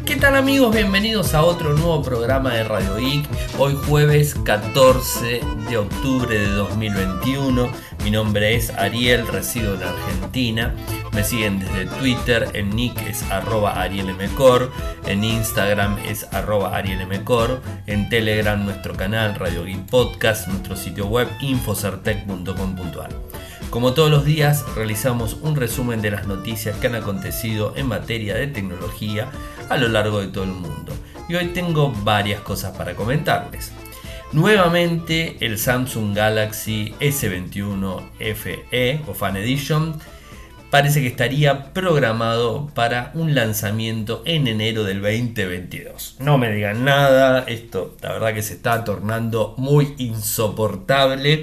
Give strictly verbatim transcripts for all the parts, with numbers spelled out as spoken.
¿Qué tal amigos? Bienvenidos a otro nuevo programa de Radio Geek. Hoy jueves catorce de octubre de dos mil veintiuno. Mi nombre es Ariel, resido en Argentina. Me siguen desde Twitter, en nick es arroba arielmcor, en Instagram es arroba arielmcor, en Telegram nuestro canal Radio Geek Podcast, nuestro sitio web infocertec punto com punto ar. Como todos los días, realizamos un resumen de las noticias que han acontecido en materia de tecnología a lo largo de todo el mundo. Y hoy tengo varias cosas para comentarles. Nuevamente, el Samsung Galaxy S veintiuno F E o Fan Edition parece que estaría programado para un lanzamiento en enero del veinte veintidós. No me digan nada, esto la verdad que se está tornando muy insoportable.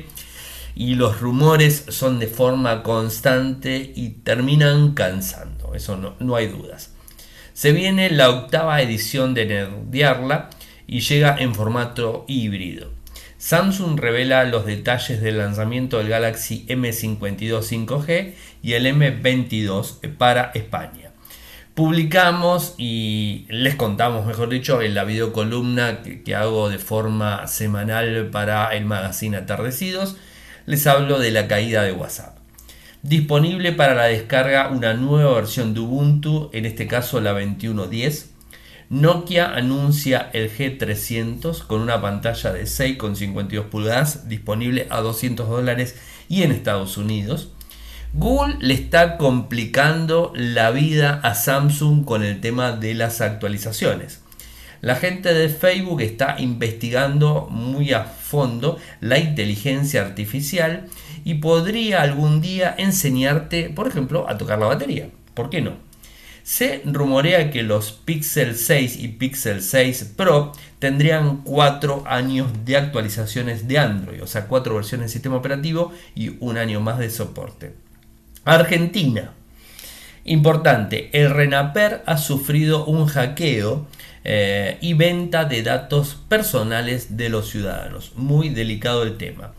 Y los rumores son de forma constante y terminan cansando, eso no, no hay dudas. Se viene la octava edición de Nerdearla y llega en formato híbrido. Samsung revela los detalles del lanzamiento del Galaxy M cincuenta y dos cinco G y el M veintidós para España. Publicamos y les contamos, mejor dicho, en la videocolumna que, que hago de forma semanal para el magazine Atardecidos. Les hablo de la caída de WhatsApp. Disponible para la descarga una nueva versión de Ubuntu, en este caso la veintiuno diez. Nokia anuncia el G trescientos con una pantalla de seis coma cincuenta y dos pulgadas, disponible a doscientos dólares y en Estados Unidos. Google le está complicando la vida a Samsung con el tema de las actualizaciones. La gente de Facebook está investigando muy a fondo la inteligencia artificial y podría algún día enseñarte, por ejemplo, a tocar la batería. ¿Por qué no? Se rumorea que los Pixel seis y Pixel seis Pro tendrían cuatro años de actualizaciones de Android, o sea, cuatro versiones de sistema operativo y un año más de soporte. Argentina. Importante, el RENAPER ha sufrido un hackeo eh, y venta de datos personales de los ciudadanos. Muy delicado el tema.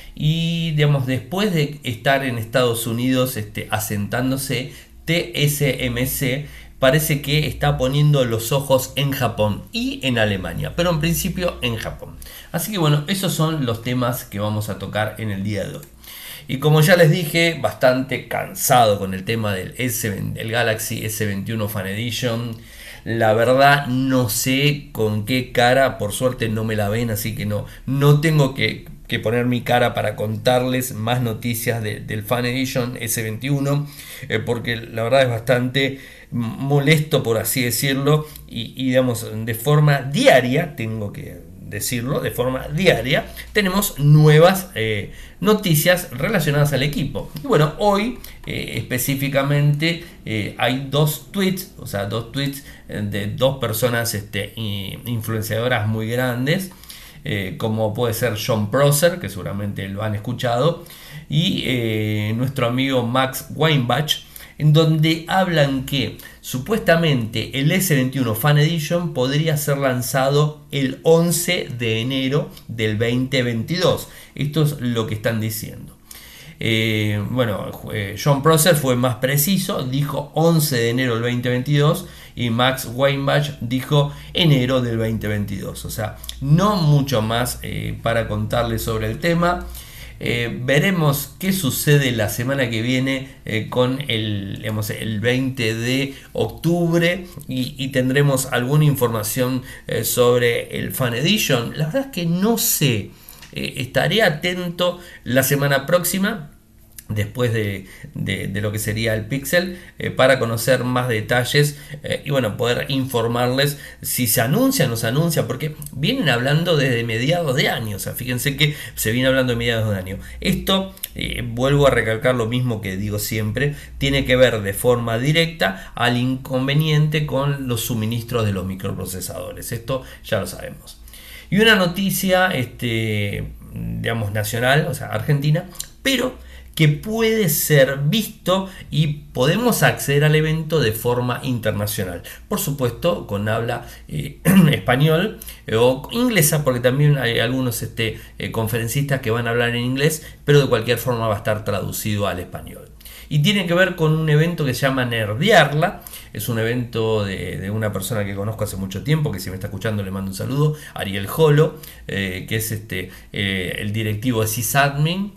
Y digamos, después de estar en Estados Unidos este, asentándose, T S M C parece que está poniendo los ojos en Japón y en Alemania, pero en principio en Japón. Así que bueno, esos son los temas que vamos a tocar en el día de hoy. Y como ya les dije, bastante cansado con el tema del S, el Galaxy S veintiuno Fan Edition. La verdad no sé con qué cara, por suerte no me la ven, así que no, no tengo que, que poner mi cara para contarles más noticias de, del Fan Edition S veintiuno, eh, porque la verdad es bastante molesto, por así decirlo, y, y digamos, de forma diaria tengo que decirlo, de forma diaria, tenemos nuevas eh, noticias relacionadas al equipo. Y bueno, hoy eh, específicamente eh, hay dos tweets, o sea, dos tweets de dos personas este, influenciadoras muy grandes, eh, como puede ser Jon Prosser, que seguramente lo han escuchado, y eh, nuestro amigo Max Weinbach, en donde hablan que supuestamente el S veintiuno Fan Edition podría ser lanzado el once de enero del veinte veintidós. Esto es lo que están diciendo. Eh, bueno, eh, Jon Prosser fue más preciso, dijo once de enero del veinte veintidós y Max Weinbach dijo enero del veinte veintidós. O sea, no mucho más eh, para contarles sobre el tema. Eh, veremos qué sucede la semana que viene eh, con el, digamos, el veinte de octubre y, y tendremos alguna información eh, sobre el Fan Edition. La verdad es que no sé, eh, estaré atento la semana próxima, después de, de, de lo que sería el Pixel, eh, para conocer más detalles eh, y bueno, poder informarles si se anuncia o no se anuncia, porque vienen hablando desde mediados de año. O sea, fíjense que se viene hablando de mediados de año. Esto, eh, vuelvo a recalcar lo mismo que digo siempre, tiene que ver de forma directa al inconveniente con los suministros de los microprocesadores. Esto ya lo sabemos. Y una noticia, este, digamos, nacional, o sea, argentina, pero que puede ser visto y podemos acceder al evento de forma internacional. Por supuesto, con habla eh, español eh, o inglesa, porque también hay algunos este, eh, conferencistas que van a hablar en inglés, pero de cualquier forma va a estar traducido al español. y tiene que ver con un evento que se llama Nerdearla. Es un evento de, de una persona que conozco hace mucho tiempo, que si me está escuchando le mando un saludo, Ariel Jolo, eh, que es este eh, el directivo de Sysadmin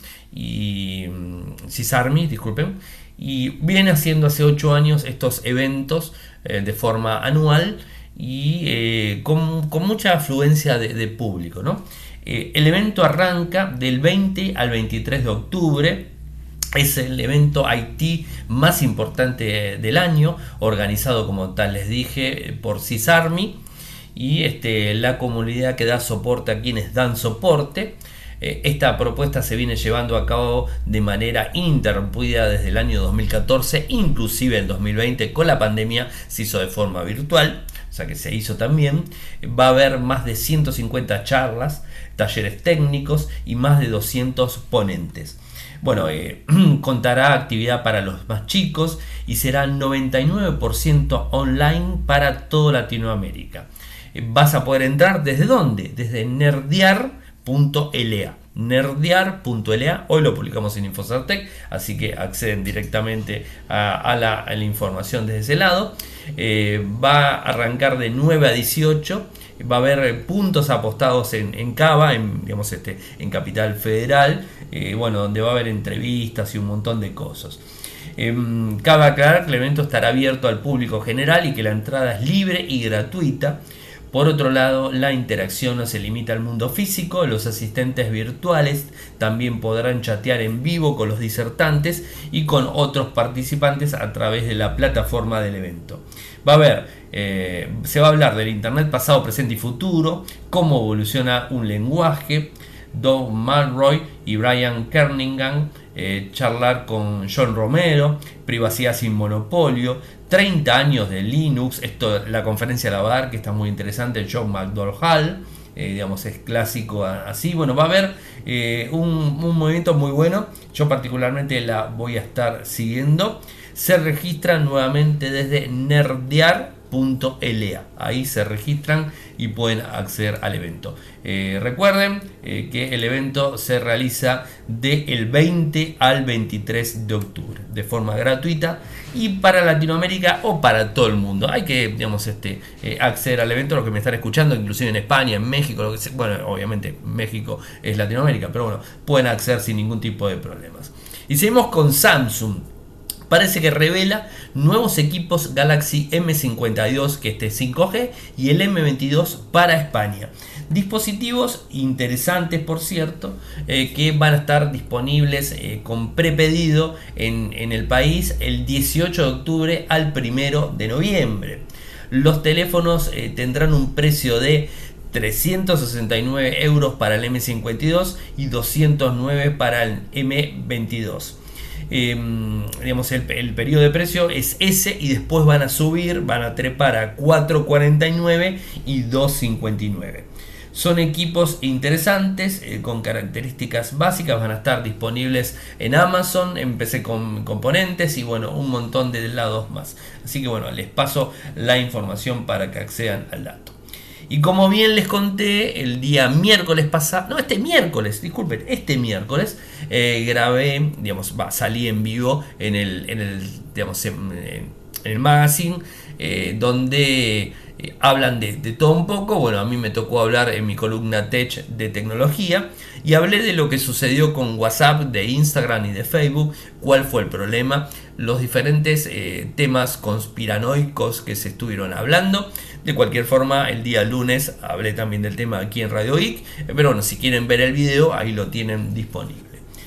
y Sysarmy, disculpen, y viene haciendo hace ocho años estos eventos eh, de forma anual y eh, con, con mucha afluencia de, de público, ¿no? Eh, el evento arranca del veinte al veintitrés de octubre. Es el evento I T más importante del año, organizado, como tal les dije, por Sysarmy y este, la comunidad que da soporte a quienes dan soporte. Esta propuesta se viene llevando a cabo de manera ininterrumpida desde el año dos mil catorce, inclusive en dos mil veinte con la pandemia se hizo de forma virtual, o sea que se hizo también. Va a haber más de ciento cincuenta charlas, talleres técnicos y más de doscientos ponentes. Bueno, eh, contará actividad para los más chicos y será noventa y nueve por ciento online para toda Latinoamérica. Eh, vas a poder entrar ¿desde dónde? Desde nerdear punto l a. nerdear punto l a. Hoy lo publicamos en Infocertec, así que acceden directamente a, a, la, a la información desde ese lado. Eh, va a arrancar de nueve a dieciocho. Va a haber puntos apostados en, en Cava, en, digamos este, en Capital Federal, eh, bueno, donde va a haber entrevistas y un montón de cosas. Eh, cabe aclarar que el evento estará abierto al público general y que la entrada es libre y gratuita. Por otro lado, la interacción no se limita al mundo físico. Los asistentes virtuales también podrán chatear en vivo con los disertantes y con otros participantes a través de la plataforma del evento. Va a haber, eh, se va a hablar del Internet pasado, presente y futuro, cómo evoluciona un lenguaje. Doug Mulroy y Brian Kernighan eh, charlar con John Romero, privacidad sin monopolio, treinta años de Linux. Esto, la conferencia la va a dar, que está muy interesante, John McDowell, eh, digamos, es clásico así. Bueno, va a haber eh, un, un movimiento muy bueno, yo particularmente la voy a estar siguiendo. Se registran nuevamente desde nerdear punto l a. Ahí se registran y pueden acceder al evento. Eh, recuerden eh, que el evento se realiza del veinte al veintitrés de octubre de forma gratuita y para Latinoamérica o para todo el mundo. Hay que, digamos, este, eh, acceder al evento, los que me están escuchando, inclusive en España, en México, lo que sea. Bueno, obviamente México es Latinoamérica, pero bueno, pueden acceder sin ningún tipo de problemas. Y seguimos con Samsung. Parece que revela nuevos equipos Galaxy M cincuenta y dos, que este cinco G, y el M veintidós para España. Dispositivos interesantes, por cierto, eh, que van a estar disponibles eh, con prepedido en, en el país el dieciocho de octubre al primero de noviembre. Los teléfonos eh, tendrán un precio de trescientos sesenta y nueve euros para el M cincuenta y dos y doscientos nueve para el M veintidós. Eh, digamos, el, el periodo de precio es ese y después van a subir, van a trepar a cuatro cuarenta y nueve y dos cincuenta y nueve. Son equipos interesantes, eh, con características básicas, van a estar disponibles en Amazon, en P C con componentes y bueno, un montón de lados más. Así que bueno, les paso la información para que accedan al dato. Y como bien les conté, el día miércoles pasado, no, este miércoles, disculpen, este miércoles eh, grabé, digamos, va, salí en vivo en el, en el, digamos, en, en el magazine, eh, donde eh, hablan de, de todo un poco. Bueno, a mí me tocó hablar en mi columna Tech de tecnología y hablé de lo que sucedió con WhatsApp, de Instagram y de Facebook, cuál fue el problema, los diferentes eh, temas conspiranoicos que se estuvieron hablando. De cualquier forma, el día lunes hablé también del tema aquí en Radio Geek, pero bueno, si quieren ver el video, ahí lo tienen disponible.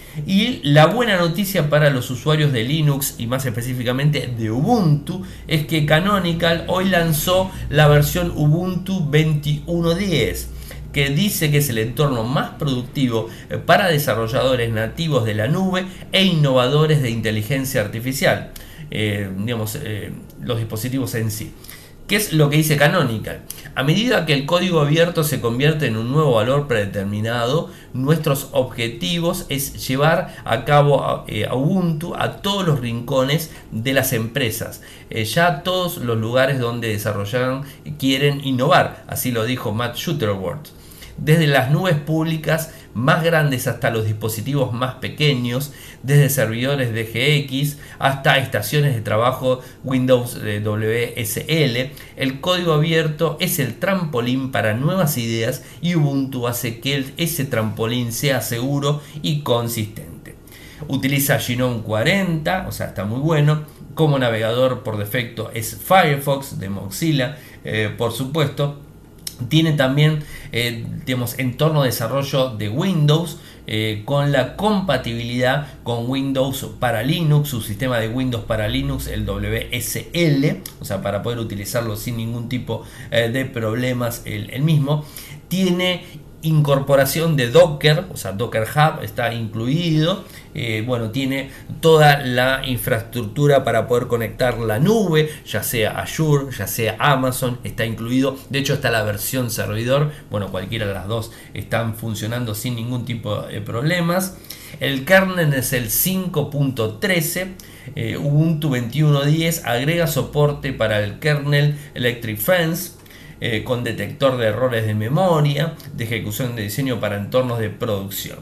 Y la buena noticia para los usuarios de Linux y más específicamente de Ubuntu es que Canonical hoy lanzó la versión Ubuntu veintiuno diez, que dice que es el entorno más productivo para desarrolladores nativos de la nube e innovadores de inteligencia artificial, eh, digamos, eh, los dispositivos en sí. ¿Qué es lo que dice Canonical? A medida que el código abierto se convierte en un nuevo valor predeterminado, nuestros objetivos es llevar a cabo a, eh, a Ubuntu a todos los rincones de las empresas, eh, ya a todos los lugares donde desarrollan quieren innovar, así lo dijo Matt Shuttleworth. desde las nubes públicas más grandes hasta los dispositivos más pequeños, desde servidores D G X hasta estaciones de trabajo Windows W S L. El código abierto es el trampolín para nuevas ideas y Ubuntu hace que ese trampolín sea seguro y consistente. Utiliza Gnome cuarenta, o sea, está muy bueno. Como navegador por defecto es Firefox de Mozilla, eh, por supuesto. Tiene también eh, digamos, entorno de desarrollo de Windows eh, con la compatibilidad con Windows para Linux, su sistema de Windows para Linux, el W S L, o sea, para poder utilizarlo sin ningún tipo eh, de problemas el, el mismo. Tiene incorporación de Docker, o sea, Docker Hub está incluido. Eh, bueno, tiene toda la infraestructura para poder conectar la nube, ya sea Azure, ya sea Amazon, está incluido. De hecho, está la versión servidor. Bueno, cualquiera de las dos están funcionando sin ningún tipo de problemas. El kernel es el cinco punto trece. eh, Ubuntu veintiuno punto diez agrega soporte para el kernel Electric Fence, Eh, con detector de errores de memoria, de ejecución de diseño para entornos de producción.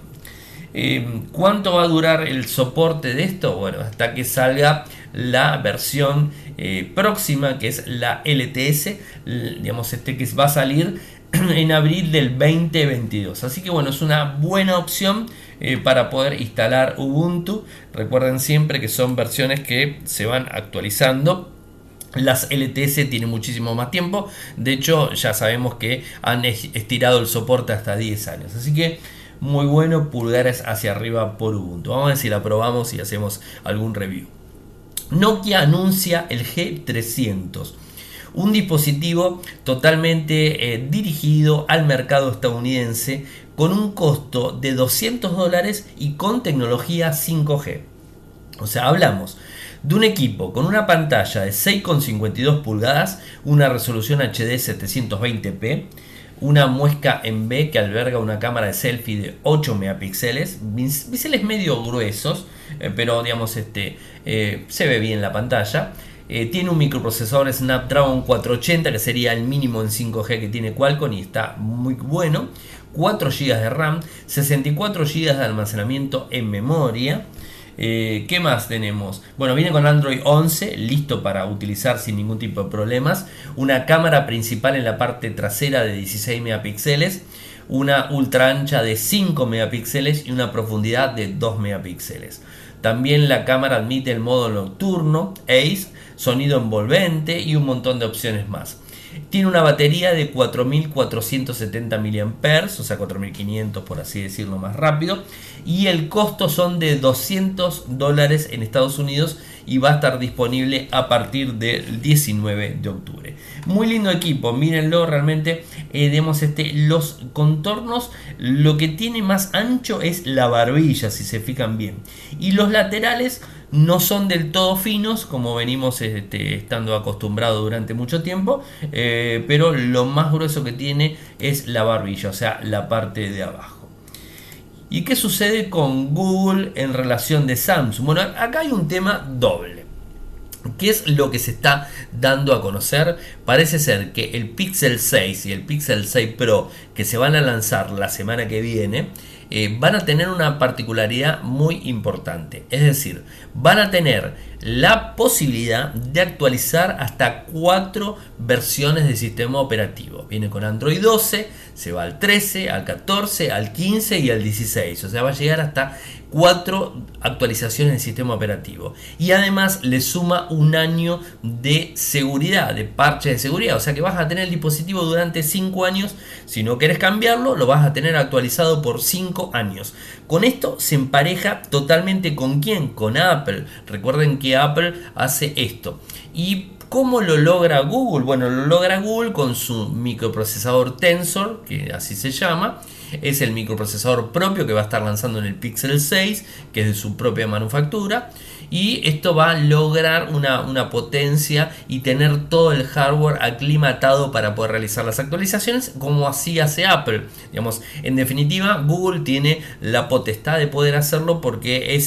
Eh, ¿Cuánto va a durar el soporte de esto? Bueno, hasta que salga la versión eh, próxima, que es la L T S, digamos, este que va a salir en abril del veinte veintidós. Así que bueno, es una buena opción eh, para poder instalar Ubuntu. Recuerden siempre que son versiones que se van actualizando. Las L T S tienen muchísimo más tiempo. De hecho, ya sabemos que han estirado el soporte hasta diez años. Así que muy bueno, pulgares hacia arriba por Ubuntu. Vamos a ver si la probamos y hacemos algún review. Nokia anuncia el G trescientos. Un dispositivo totalmente eh, dirigido al mercado estadounidense con un costo de doscientos dólares y con tecnología cinco G. O sea, hablamos de un equipo con una pantalla de seis coma cincuenta y dos pulgadas, una resolución H D setecientos veinte p, una muesca en B que alberga una cámara de selfie de ocho megapíxeles, biseles medio gruesos, eh, pero digamos este eh, se ve bien la pantalla. Eh, tiene un microprocesador Snapdragon cuatrocientos ochenta, que sería el mínimo en cinco G que tiene Qualcomm, y está muy bueno. cuatro gigas de RAM, sesenta y cuatro gigas de almacenamiento en memoria. Eh, ¿Qué más tenemos? Bueno, viene con Android once, listo para utilizar sin ningún tipo de problemas. Una cámara principal en la parte trasera de dieciséis megapíxeles, una ultra ancha de cinco megapíxeles y una profundidad de dos megapíxeles. También la cámara admite el modo nocturno, Ace, sonido envolvente y un montón de opciones más. Tiene una batería de cuatro mil cuatrocientos setenta miliamperios hora, o sea cuatro mil quinientos por así decirlo más rápido, y el costo son de doscientos dólares en Estados Unidos y va a estar disponible a partir del diecinueve de octubre. Muy lindo equipo, mírenlo, realmente eh, digamos, este, los contornos, lo que tiene más ancho es la barbilla, si se fijan bien, y los laterales no son del todo finos como venimos este, estando acostumbrados durante mucho tiempo, eh, pero lo más grueso que tiene es la barbilla, o sea la parte de abajo. ¿Y qué sucede con Google en relación de Samsung? Bueno, acá hay un tema doble. ¿Qué es lo que se está dando a conocer? Parece ser que el Pixel seis y el Pixel seis Pro, que se van a lanzar la semana que viene, eh, van a tener una particularidad muy importante. Es decir, van a tener la posibilidad de actualizar hasta cuatro versiones del sistema operativo. Viene con Android doce, se va al trece, al catorce, al quince y al dieciséis. O sea, va a llegar hasta cuatro actualizaciones del sistema operativo. Y además le suma un año de seguridad, de parche de seguridad. O sea que vas a tener el dispositivo durante cinco años. Si no quieres cambiarlo, lo vas a tener actualizado por cinco años. Con esto se empareja totalmente con quién, con Apple. Recuerden que Apple hace esto. ¿Y cómo lo logra Google? Bueno, lo logra Google con su microprocesador Tensor, que así se llama. Es el microprocesador propio que va a estar lanzando en el Pixel seis, que es de su propia manufactura. Y esto va a lograr una, una potencia y tener todo el hardware aclimatado para poder realizar las actualizaciones, como así hace Apple. Digamos, en definitiva, Google tiene la potestad de poder hacerlo porque es el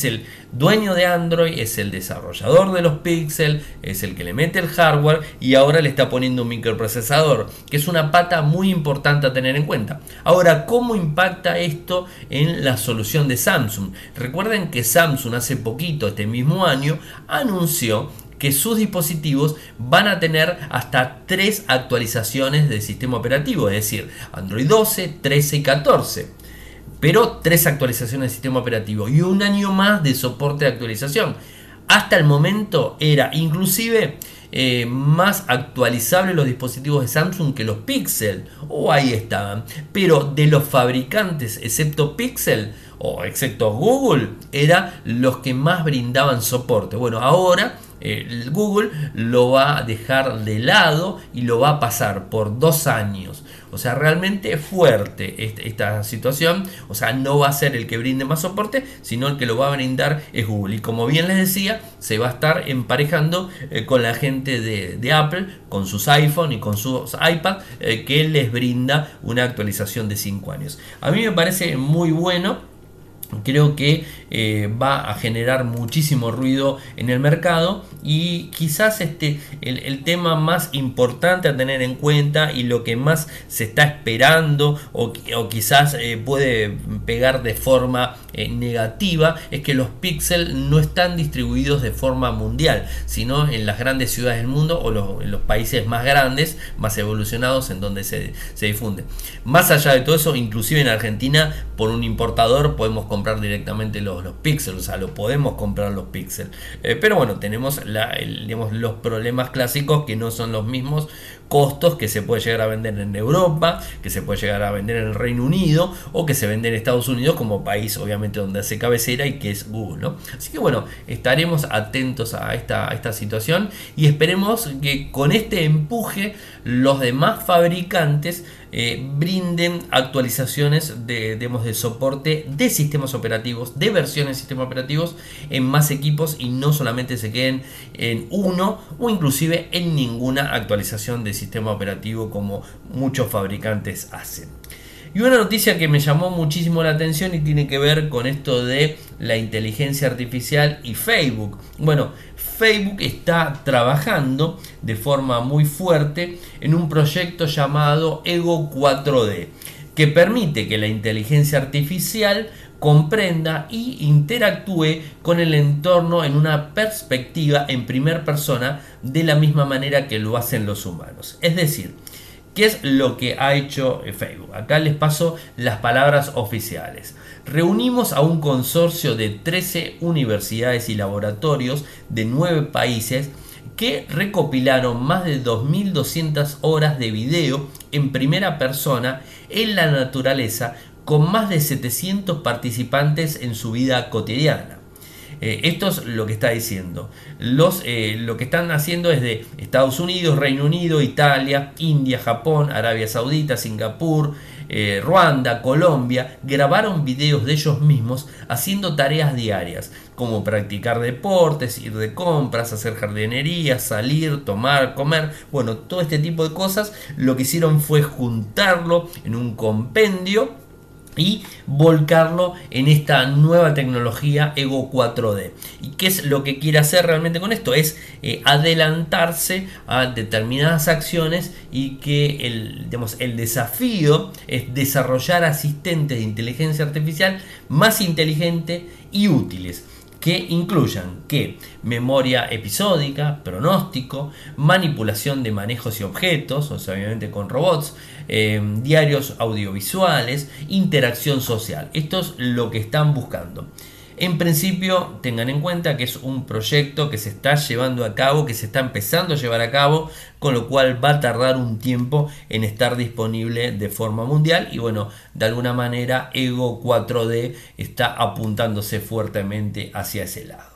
dueño de Android, es el desarrollador de los Pixel, es el que le mete el hardware y ahora le está poniendo un microprocesador, que es una pata muy importante a tener en cuenta. Ahora, ¿cómo impacta esto en la solución de Samsung? Recuerden que Samsung hace poquito, este mismo año, anunció que sus dispositivos van a tener hasta tres actualizaciones del sistema operativo, es decir, Android doce, trece y catorce. Pero tres actualizaciones del sistema operativo y un año más de soporte de actualización. Hasta el momento era inclusive eh, más actualizable los dispositivos de Samsung que los Pixel. O oh, ahí estaban. Pero de los fabricantes, excepto Pixel o excepto Google, eran los que más brindaban soporte. Bueno, ahora eh, Google lo va a dejar de lado y lo va a pasar por dos años. O sea, realmente fuerte esta, esta situación. O sea, no va a ser el que brinde más soporte, sino el que lo va a brindar es Google. Y como bien les decía, se va a estar emparejando eh, con la gente de, de Apple, con sus iPhone y con sus iPad, eh, que les brinda una actualización de cinco años. A mí me parece muy bueno. Creo que eh, va a generar muchísimo ruido en el mercado y quizás este, el, el tema más importante a tener en cuenta y lo que más se está esperando o, o quizás eh, puede pegar de forma eh, negativa es que los Pixel no están distribuidos de forma mundial, sino en las grandes ciudades del mundo o los, en los países más grandes, más evolucionados en donde se, se difunde. Más allá de todo eso, inclusive en Argentina por un importador podemos comprar comprar directamente los, los Pixel, o sea, lo podemos comprar los Pixel, eh, pero bueno, tenemos la, el, digamos, los problemas clásicos que no son los mismos costos que se puede llegar a vender en Europa, que se puede llegar a vender en el Reino Unido o que se vende en Estados Unidos como país obviamente donde hace cabecera y que es Google, ¿no? Así que bueno, estaremos atentos a esta, a esta situación y esperemos que con este empuje los demás fabricantes eh, brinden actualizaciones de, digamos, de soporte de sistemas operativos, de versiones de sistemas operativos en más equipos y no solamente se queden en uno o inclusive en ninguna actualización de sistema operativo como muchos fabricantes hacen. Y una noticia que me llamó muchísimo la atención y tiene que ver con esto de la inteligencia artificial y Facebook. Bueno, Facebook está trabajando de forma muy fuerte en un proyecto llamado Ego cuatro D, que permite que la inteligencia artificial comprenda y interactúe con el entorno en una perspectiva en primera persona de la misma manera que lo hacen los humanos. Es decir, ¿qué es lo que ha hecho Facebook? Acá les paso las palabras oficiales. Reunimos a un consorcio de trece universidades y laboratorios de nueve países que recopilaron más de dos mil doscientas horas de video en primera persona en la naturaleza con más de setecientos participantes en su vida cotidiana. Eh, esto es lo que está diciendo. Los, eh, lo que están haciendo es de Estados Unidos, Reino Unido, Italia, India, Japón, Arabia Saudita, Singapur, eh, Ruanda, Colombia. Grabaron videos de ellos mismos haciendo tareas diarias, como practicar deportes, ir de compras, hacer jardinería, salir, tomar, comer. Bueno, todo este tipo de cosas. Lo que hicieron fue juntarlo en un compendio y volcarlo en esta nueva tecnología Ego cuatro D. ¿Y qué es lo que quiere hacer realmente con esto? Es eh, adelantarse a determinadas acciones y que el, digamos, el desafío es desarrollar asistentes de inteligencia artificial más inteligentes y útiles, que incluyan que memoria episódica, pronóstico, manipulación de manejos y objetos, o sea, obviamente con robots, eh, diarios audiovisuales, interacción social. Esto es lo que están buscando. En principio, tengan en cuenta que es un proyecto que se está llevando a cabo, que se está empezando a llevar a cabo, con lo cual va a tardar un tiempo en estar disponible de forma mundial. Y bueno, de alguna manera Ego cuatro D está apuntándose fuertemente hacia ese lado.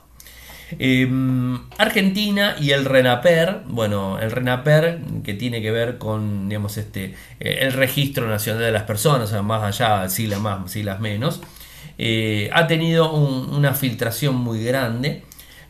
Eh, Argentina y el RENAPER, bueno, el RENAPER que tiene que ver con, digamos, este, eh, el Registro Nacional de las Personas, o sea, más allá, siglas más, siglas menos. Eh, ha tenido un, una filtración muy grande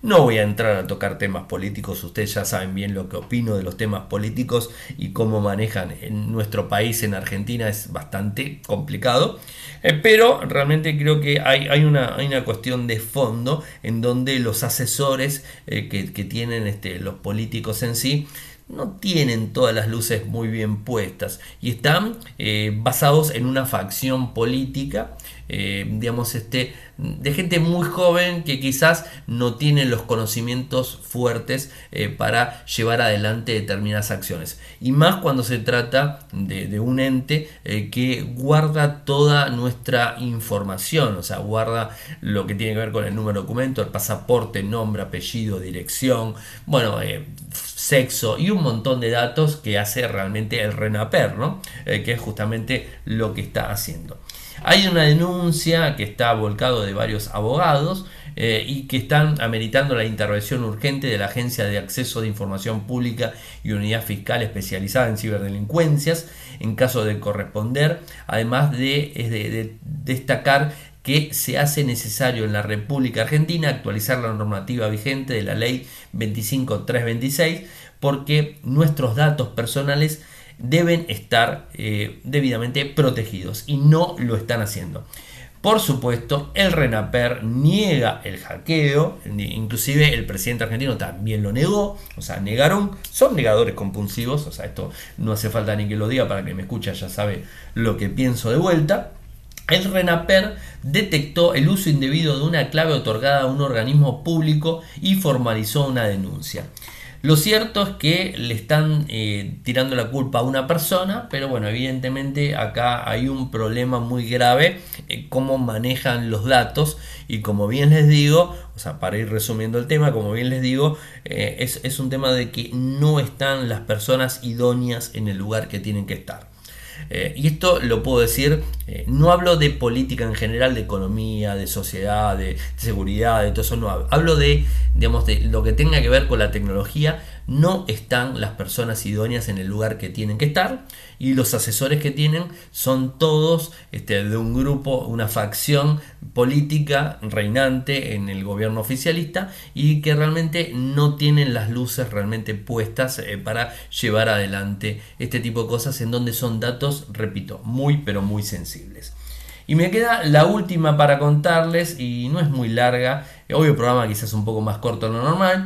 No voy a entrar a tocar temas políticos, ustedes ya saben bien lo que opino de los temas políticos y cómo manejan en nuestro país, en Argentina, es bastante complicado, eh, pero realmente creo que hay, hay, una, hay una cuestión de fondo en donde los asesores eh, que, que tienen este, los políticos en sí no tienen todas las luces muy bien puestas y están eh, basados en una facción política, eh, digamos, este, de gente muy joven que quizás no tiene los conocimientos fuertes eh, para llevar adelante determinadas acciones. Y más cuando se trata de, de un ente eh, que guarda toda nuestra información, o sea, guarda lo que tiene que ver con el número de documento, el pasaporte, nombre, apellido, dirección, bueno, eh, sexo y un montón de datos que hace realmente el RENAPER, ¿no? Eh, que es justamente lo que está haciendo. Hay una denuncia que está volcado de varios abogados eh, y que están ameritando la intervención urgente de la Agencia de Acceso de Información Pública y Unidad Fiscal especializada en ciberdelincuencias en caso de corresponder, además de, de, de destacar que se hace necesario en la República Argentina actualizar la normativa vigente de la ley veinticinco mil trescientos veintiséis porque nuestros datos personales deben estar eh, debidamente protegidos y no lo están haciendo. Por supuesto, el RENAPER niega el hackeo, inclusive el presidente argentino también lo negó, o sea, negaron, son negadores compulsivos, o sea, esto no hace falta ni que lo diga, para que me escuche ya sabe lo que pienso de vuelta. El RENAPER detectó el uso indebido de una clave otorgada a un organismo público y formalizó una denuncia. Lo cierto es que le están eh, tirando la culpa a una persona, pero bueno, evidentemente acá hay un problema muy grave, eh, cómo manejan los datos y como bien les digo, o sea, para ir resumiendo el tema, como bien les digo, eh, es, es un tema de que no están las personas idóneas en el lugar que tienen que estar. Eh, y esto lo puedo decir, eh, no hablo de política en general, de economía, de sociedad, de, de seguridad, de todo eso, no hablo. Hablo de, digamos, de lo que tenga que ver con la tecnología. No están las personas idóneas en el lugar que tienen que estar y los asesores que tienen son todos este, de un grupo, una facción política reinante en el gobierno oficialista y que realmente no tienen las luces realmente puestas eh, para llevar adelante este tipo de cosas en donde son datos, repito, muy pero muy sensibles. Y me queda la última para contarles y no es muy larga, hoy el programa quizás un poco más corto de lo normal.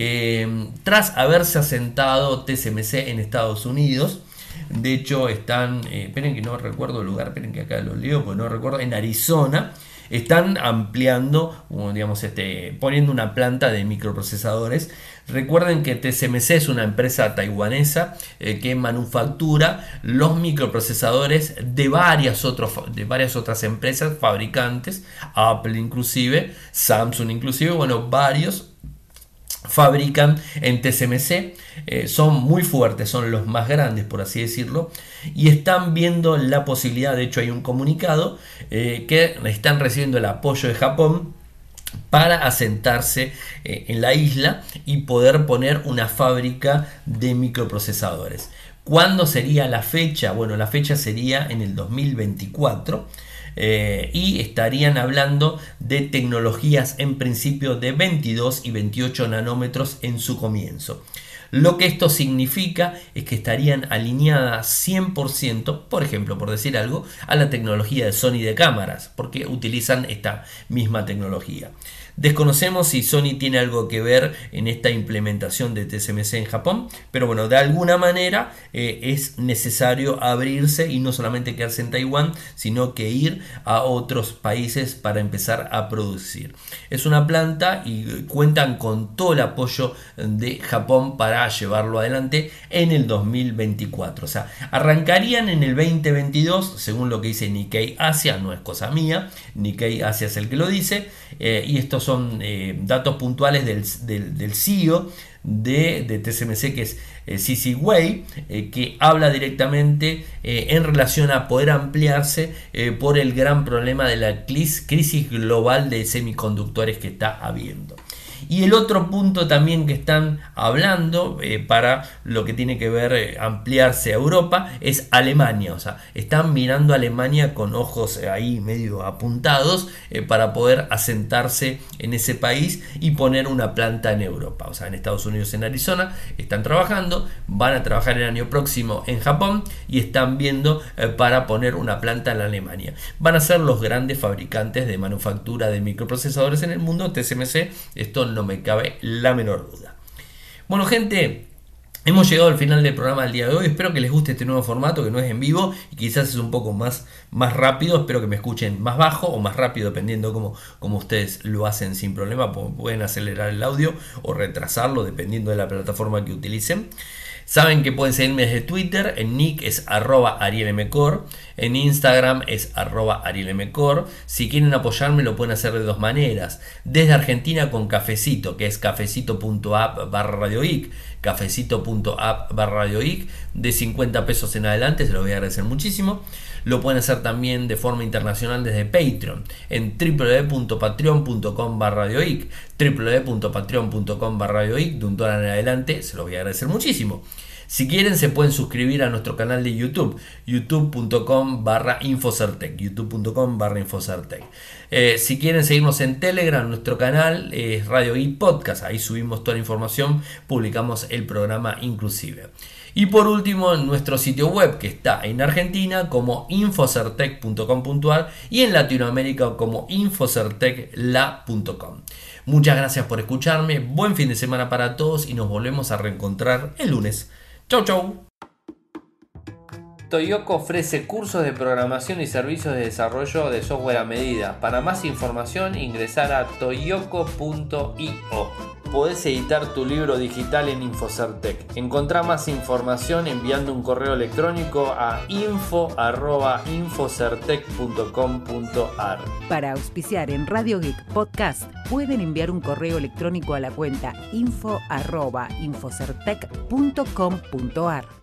Eh, tras haberse asentado T S M C en Estados Unidos, de hecho están, eh, esperen que no recuerdo el lugar, esperen que acá lo leo porque no recuerdo, en Arizona, están ampliando, digamos, este, poniendo una planta de microprocesadores. Recuerden que T S M C es una empresa taiwanesa eh, que manufactura los microprocesadores de varias, otros, de varias otras empresas fabricantes, Apple inclusive, Samsung inclusive, bueno, varios fabrican en T S M C, eh, son muy fuertes, son los más grandes por así decirlo, y están viendo la posibilidad, de hecho hay un comunicado eh, que están recibiendo el apoyo de Japón para asentarse eh, en la isla y poder poner una fábrica de microprocesadores. ¿Cuándo sería la fecha? Bueno, la fecha sería en el dos mil veinticuatro. Eh, y estarían hablando de tecnologías en principio de veintidós y veintiocho nanómetros en su comienzo. Lo que esto significa es que estarían alineadas cien por ciento, por ejemplo, por decir algo, a la tecnología de Sony de cámaras, porque utilizan esta misma tecnología. Desconocemos si Sony tiene algo que ver en esta implementación de T S M C en Japón, pero bueno, de alguna manera eh, es necesario abrirse y no solamente quedarse en Taiwán, sino que ir a otros países para empezar a producir. Es una planta y cuentan con todo el apoyo de Japón para llevarlo adelante en el dos mil veinticuatro. O sea, arrancarían en el veinte veintidós, según lo que dice Nikkei Asia, no es cosa mía, Nikkei Asia es el que lo dice, eh, y estos son eh, datos puntuales del, del, del C E O de, de T S M C, que es eh, C C Wei, eh, que habla directamente eh, en relación a poder ampliarse eh, por el gran problema de la crisis global de semiconductores que está habiendo. Y el otro punto también que están hablando eh, para lo que tiene que ver eh, ampliarse a Europa es Alemania. O sea, están mirando a Alemania con ojos eh, ahí medio apuntados eh, para poder asentarse en ese país y poner una planta en Europa. O sea, en Estados Unidos, en Arizona, están trabajando, van a trabajar el año próximo en Japón y están viendo eh, para poner una planta en Alemania. Van a ser los grandes fabricantes de manufactura de microprocesadores en el mundo, T S M C, esto no me cabe la menor duda. Bueno, gente, hemos llegado al final del programa del día de hoy. Espero que les guste este nuevo formato, que no es en vivo y quizás es un poco más, más rápido. Espero que me escuchen más bajo o más rápido, dependiendo cómo, cómo ustedes lo hacen sin problema. Pueden acelerar el audio o retrasarlo, dependiendo de la plataforma que utilicen. Saben que pueden seguirme desde Twitter, en nick es arroba arielmcor, en Instagram es arroba arielmcor. Si quieren apoyarme lo pueden hacer de dos maneras: desde Argentina con Cafecito, que es cafecito punto app barra radioic, cafecito punto app barra radioic, de cincuenta pesos en adelante, se los voy a agradecer muchísimo. Lo pueden hacer también de forma internacional desde Patreon, en w w w punto patreon punto com barra radioic, w w w punto patreon punto com barra radioic, de un dólar en adelante, se los voy a agradecer muchísimo. Si quieren se pueden suscribir a nuestro canal de YouTube, youtube punto com barra infocertec, youtube punto com barra infocertec. Eh, si quieren seguirnos en Telegram, nuestro canal es Radio Geek Podcast, ahí subimos toda la información, publicamos el programa inclusive. Y por último, nuestro sitio web, que está en Argentina como infocertec punto com punto a r y en Latinoamérica como infocertecla punto com. Muchas gracias por escucharme, buen fin de semana para todos y nos volvemos a reencontrar el lunes. Chau chau. Toyoko ofrece cursos de programación y servicios de desarrollo de software a medida. Para más información ingresar a toyoko punto i o. Podés editar tu libro digital en Infocertec. Encontrá más información enviando un correo electrónico a info arroba infocertec punto com punto a r. Para auspiciar en Radio Geek Podcast pueden enviar un correo electrónico a la cuenta info arroba infocertec punto com punto a r.